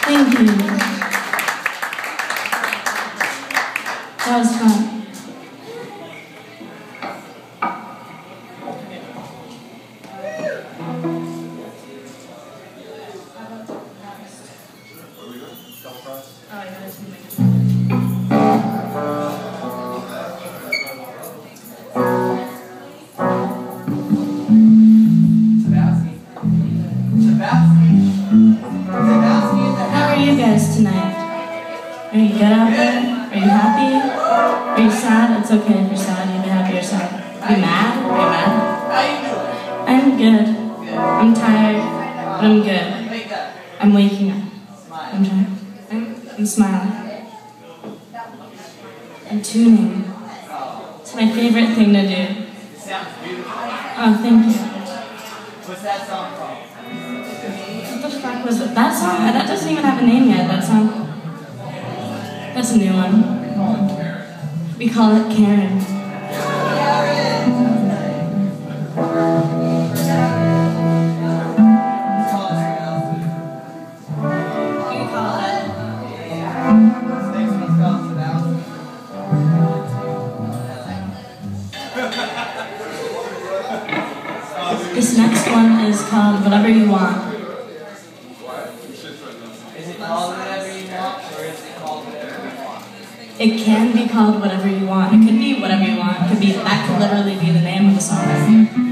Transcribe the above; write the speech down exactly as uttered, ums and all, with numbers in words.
Thank you. That was fun. How are you guys tonight? Are you good out there? Are you happy? Are you sad? It's okay if you're sad. You can be happy or sad. Are you mad? Are you mad? How you doing? I'm good. I'm tired, but I'm good. I'm waking up. I'm tired. I'm, I'm smiling. I'm tuning. It's my favorite thing to do. Sounds beautiful. Oh, thank you. What's that song called? What the fuck was it? That song? That doesn't even have a name yet, that song. That's a new one. We call it Karen. We call it... This next one is called Whatever You Want. Is it called Whatever You Want, or is it called Whatever You Want? It can be called Whatever You Want. It could be Whatever You Want. It could be, that could literally be the name of the song.